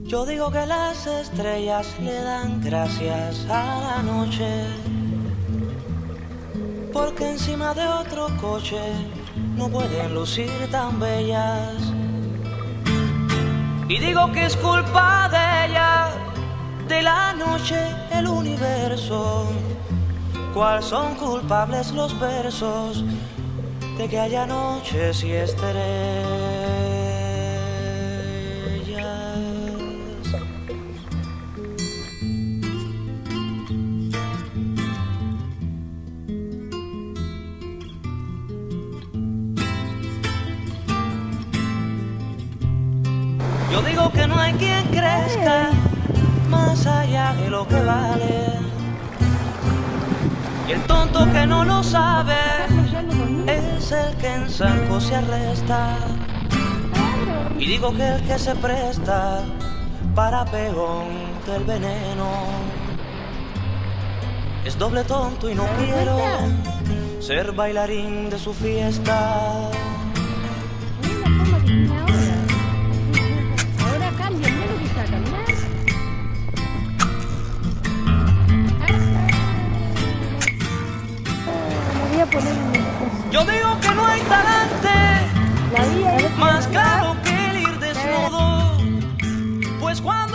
Yo digo que las estrellas le dan gracias a la noche, porque encima de otro coche no pueden lucir tan bellas. Y digo que es culpa de ella, de la noche, el universo. ¿Cuál son culpables los versos de que haya noches y estrellas? Yo digo que no hay quien crezca más allá de lo que vale, y el tonto que no lo sabe es el que en zanco se arresta. Y digo que el que se presta para pegón del veneno es doble tonto y no quiero ser bailarín de su fiesta. Yo digo que no hay talante más claro que el ir desnudo, pues cuando